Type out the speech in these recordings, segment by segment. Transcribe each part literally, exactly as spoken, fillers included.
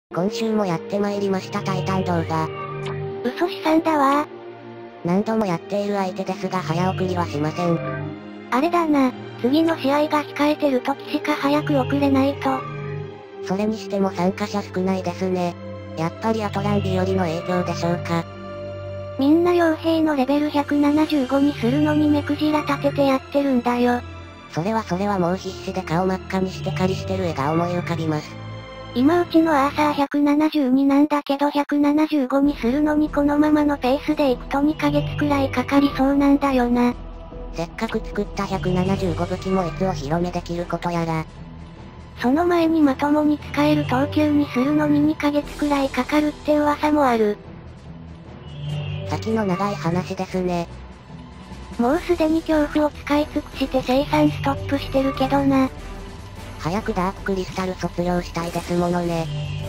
今週もやってまいりましたタイタン動画。 嘘しさんだわー。何度もやっている相手ですが早送りはしません。 あれだな、次の試合が控えてる時しか早く送れないと。 それにしても参加者少ないですね。やっぱりアトラン日和の影響でしょうか。 みんな傭兵のレベルひゃくななじゅうごにするのに目くじら立ててやってるんだよ。 それはそれはもう必死で顔真っ赤にして狩りしてる絵が思い浮かびます。 今うちのアーサーひゃくななじゅうになんだけどひゃくななじゅうごにするのにこのままのペースでいくとにかげつくらいかかりそうなんだよな。 せっかく作ったひゃくななじゅうご武器もいつお披露目できることやら。 その前にまともに使える等級にするのににかげつくらいかかるって噂もある。 先の長い話ですね。 もうすでに恐怖を使い尽くして生産ストップしてるけどな。 早くダーククリスタル卒業したいですものね。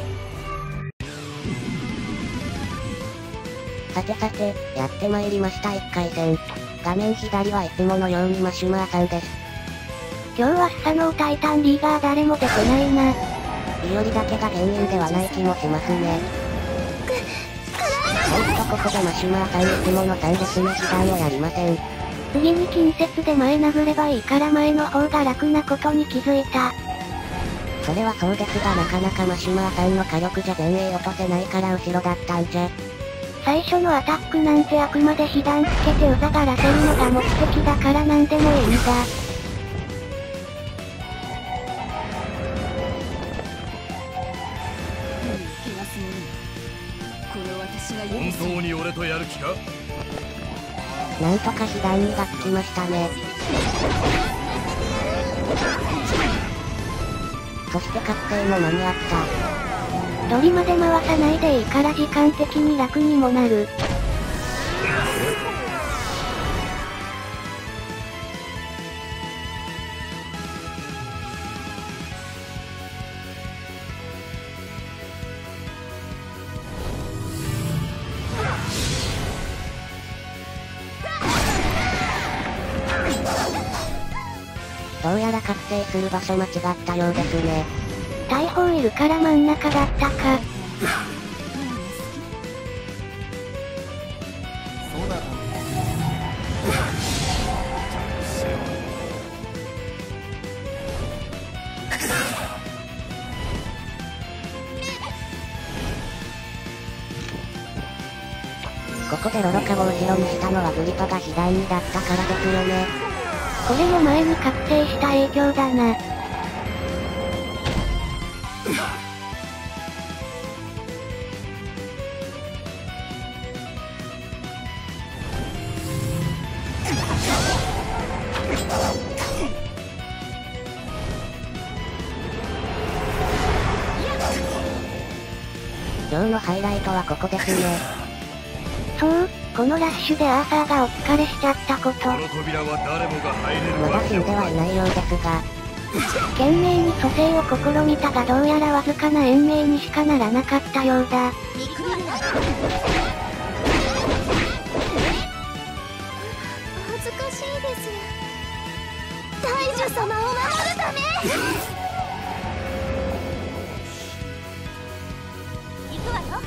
さてさて、やってまいりましたいっかい戦。画面左はいつものようにマシュマーさんです。 今日はスサノータイタンリーガー誰も出てないな。 日和だけが原因ではない気もしますね。おっとここでマシュマーさんいつものさん列目被弾をやりません。 次に近接で前殴ればいいから前の方が楽なことに気づいた。 それはそうですがなかなかマシュマーさんの火力じゃ前衛落とせないから後ろだったんじゃ。 最初のアタックなんてあくまで被弾つけてうざがらせるのが目的だからなんでもいいんだ。 本当に俺とやる気か？ なんとか被弾にがつきましたね。そして覚醒も間に合った。 ドリまで回さないでいいから時間的に楽にもなる。 どうやら覚醒する場所間違ったようですね。 大砲いるから真ん中だったか。 ここでロロカを後ろにしたのはグリパが被弾にだったからですよね。 これも前に覚醒した影響だな。 今日のハイライトはここですね。 そう、このラッシュでアーサーがお疲れしちゃったこと。 この扉は誰もが入れるまだわけ死んではいないようですが。 懸命に蘇生を試みたがどうやらわずかな延命にしかならなかったようだ。 恥ずかしいです。大樹様を守るため行くわよ。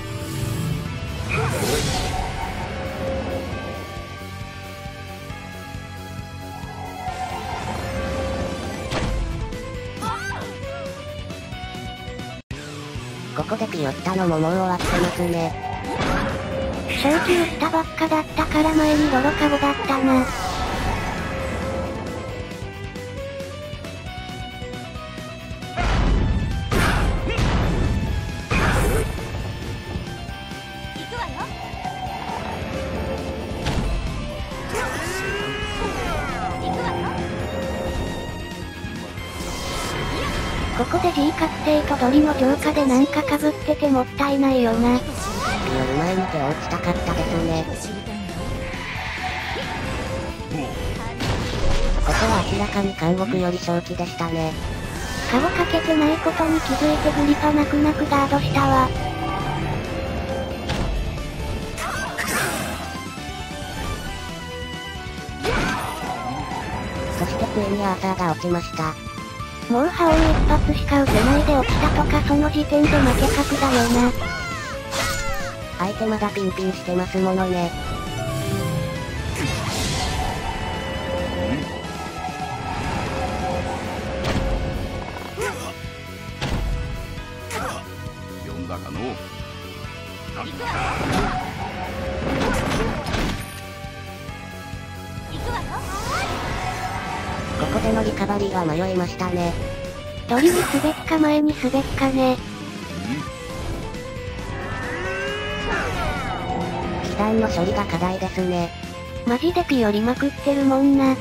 ここでピヨったのももう終わってますね。 正気打ったばっかだったから前にロロカボだったな。 行くわよ。行くわよ。 ここで G 覚醒とドリの浄化でなんか被っててもったいないよな。 ピヨる前に手を打ちたかったですね。ここは明らかに監獄より正気でしたね。 カゴかけてないことに気づいてグリパ泣く泣くガードしたわ。 そしてついにアーサーが落ちました。 もう破音一発しか打てないで落ちたとかその時点で負け確だよな。 相手まだピンピンしてますものね。 読んだかのう。 行くわよ。行くわよ。 ここでのリカバリーは迷いましたね。 どりにすべきか前にすべきかね。 被弾の処理が課題ですね。 マジでピよりまくってるもんな。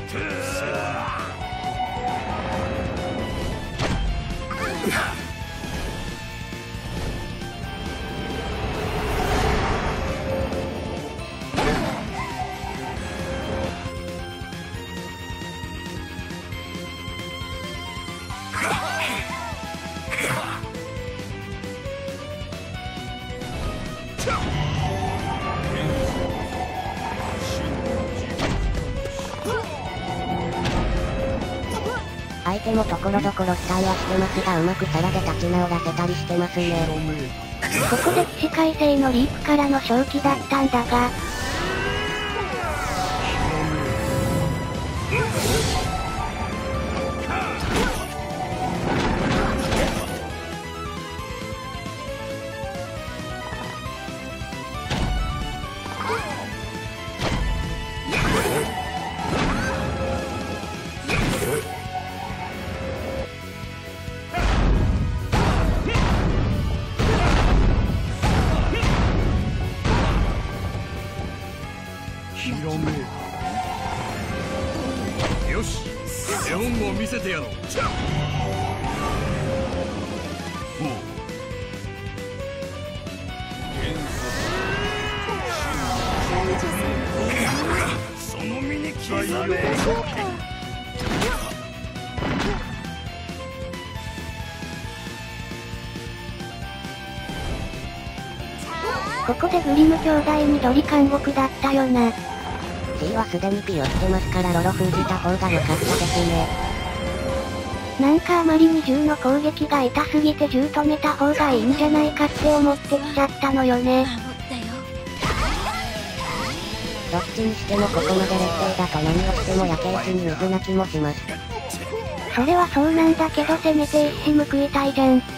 相手もところどころスタンはしてますがうまく皿で立ち直らせたりしてますね。 ここで起死回生のリープからの正気だったんだが。 よし、絵本を見せてやろう。その身に刻め。 ここでグリム兄弟にドリ監獄だったよな。 G はすでに P をしてますからロロ封じた方が良かったですね。 なんかあまりに銃の攻撃が痛すぎて銃止めた方がいいんじゃないかって思ってきちゃったのよね。 どっちにしてもここまで劣勢だと何をしても焼け石に水な気もします。 それはそうなんだけどせめて一矢報いたいじゃん。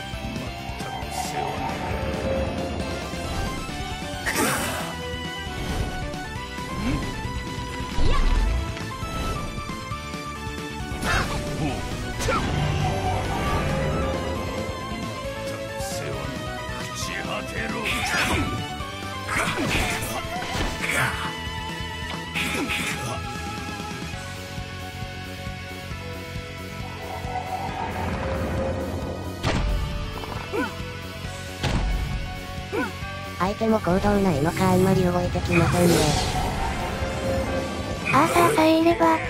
相手も行動ないのかあんまり動いてきませんね。 アーサーさえいれば。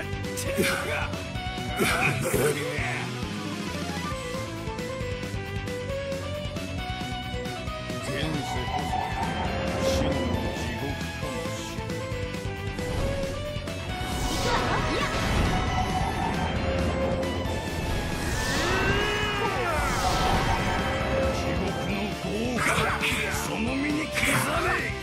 その身に刻め。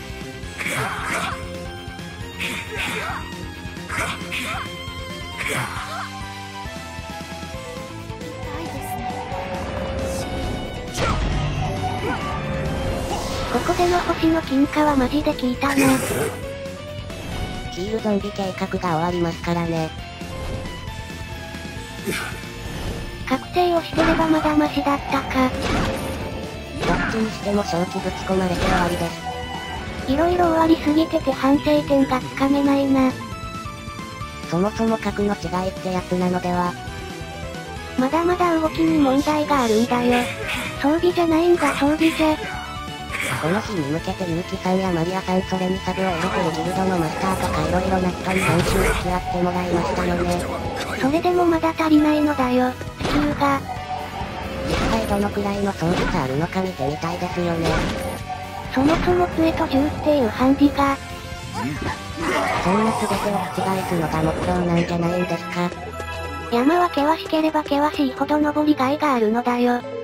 ここでの星の金貨はマジで効いたな。 ヒールゾンビ計画が終わりますからね。 覚醒をしてればまだマシだったか。 どっちにしても正気ぶち込まれて終わりです。 いろいろ終わりすぎてて反省点がつかめないな。 そもそも格の違いってやつなのでは。 まだまだ動きに問題があるんだよ。装備じゃないんだ装備じゃ。 この日に向けて結城さんやマリアさんそれにサブを入れてるギルドのマスターとか色々な人に編集付き合ってもらいましたよね。 それでもまだ足りないのだよ、地球が。 実際どのくらいの装備差あるのか見てみたいですよね。 そもそも杖と銃っていうハンディが。 そんな全てを覆すのが目標なんじゃないんですか。 山は険しければ険しいほど登りがいがあるのだよ。